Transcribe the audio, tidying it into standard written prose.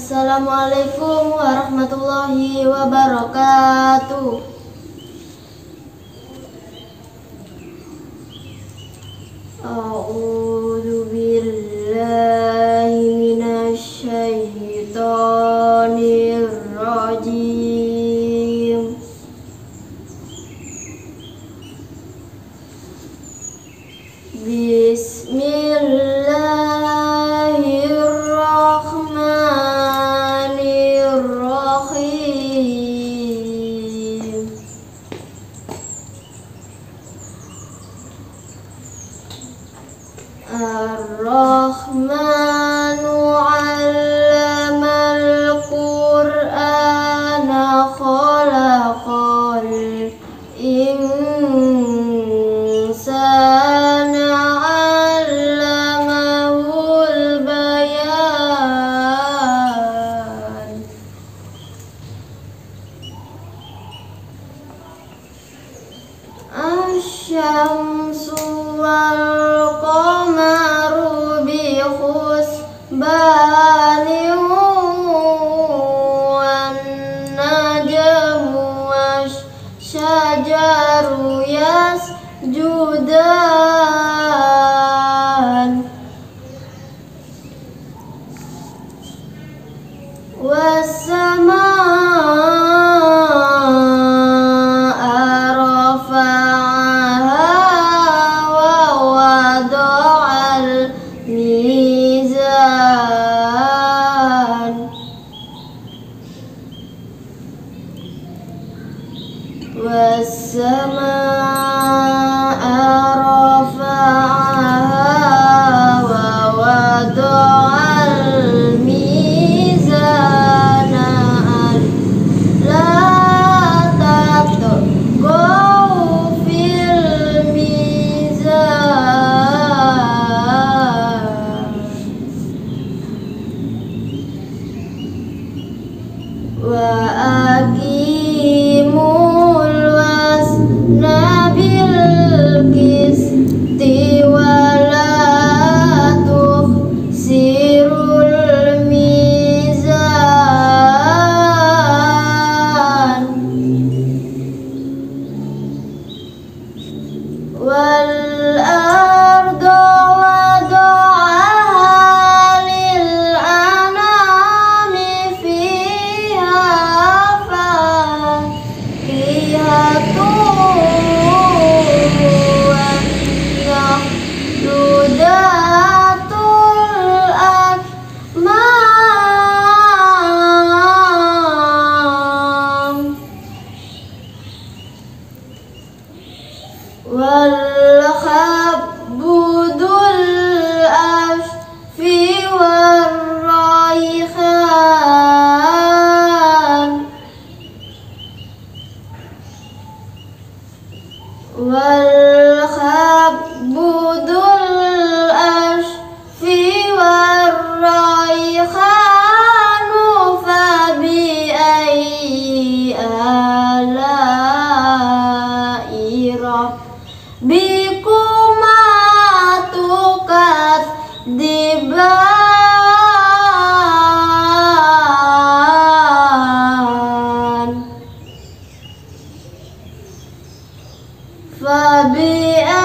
Assalamualaikum warahmatullahi wabarakatuh. A'udzu billahi minasy syaithanir rajim. Bismillahirrahmanirrahim. Ar-Rahmanu 'allamal Qur'ana khalaqal insana 'allamahul bayan. Asy-syamsu wal qamaru bi husbanin wan najmu wasyajaru yasjudan was-samaa'a rafa'aha wa wada'al mizan was-samaa'a rafa'aha wa wada'al mizana la tatghaw fil mizan wa aqimul wazna bil qisti wa la tukhsirul mizan wal arda wada'aha lil anami fiha fakihatun wan nakhlu datul akmam wal khabbudul asfi war raihan wal khabbudul asfi war raihanu fabi ayyi ala'i rabbikuma tukadziban fabi